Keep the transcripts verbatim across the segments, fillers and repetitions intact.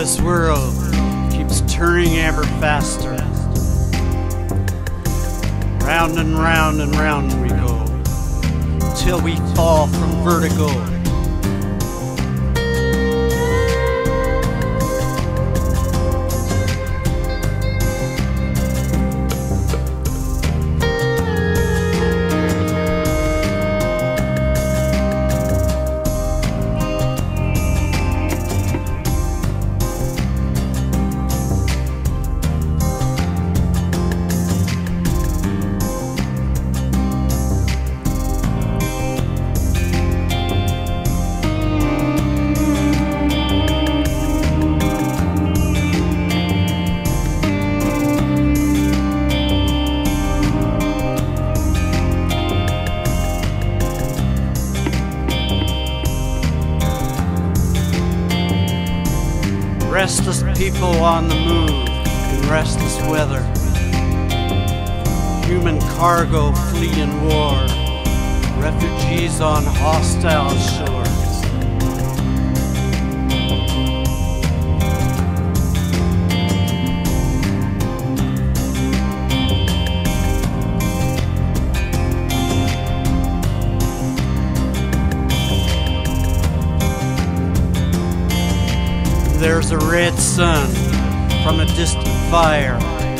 this world keeps turning ever faster. Round and round and round we go, till we fall from vertigo. Restless people on the move in restless weather. Human cargo fleeing war. Refugees on hostile shores. There's a red sun from a distant fire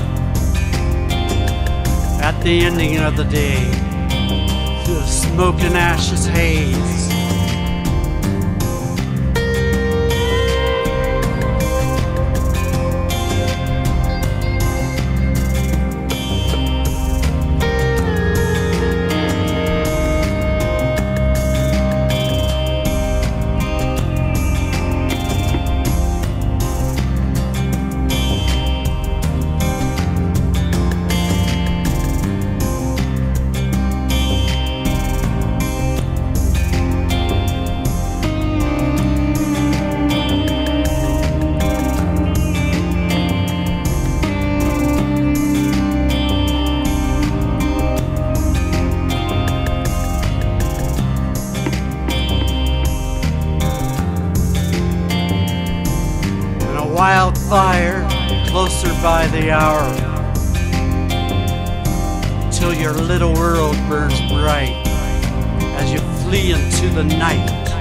at the ending of the day, through the smoke and ashes haze. Wildfire closer by the hour, till your little world burns bright as you flee into the night.